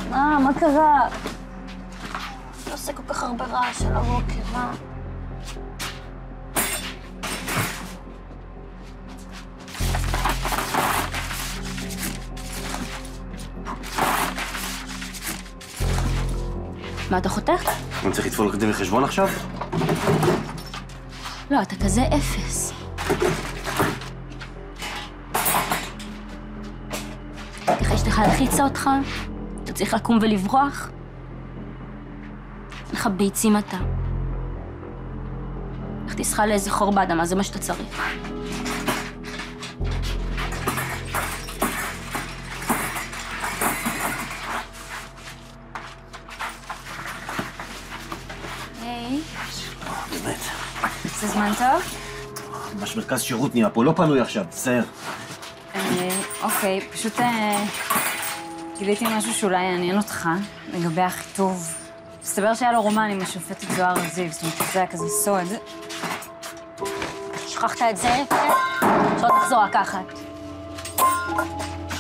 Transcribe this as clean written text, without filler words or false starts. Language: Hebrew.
מה קרה? לא עושה כל כך הרבה רעש על הבוקר, מה אתה חותך? אני צריך לתפול לך דין וחשבון עכשיו? לא, אתה כזה אפס. ככה אשתך להלחיצה אותך, אתה צריך לקום ולברוח. אין לך ביצים אתה. איך תסחה לאיזה חור באדמה, זה מה שאתה צריך. היי. באמת. זה זמן טוב? ממש מרכז שירות נהיה פה, לא פנוי עכשיו, תסער. אוקיי, פשוט גיליתי משהו שאולי יעניין אותך לגבי החיטוב. מסתבר שהיה לו רומן עם השופטת זוהר זיו, זאת אומרת, זה היה כזה סוד. שכחת את זה? עכשיו תחזור לקחת.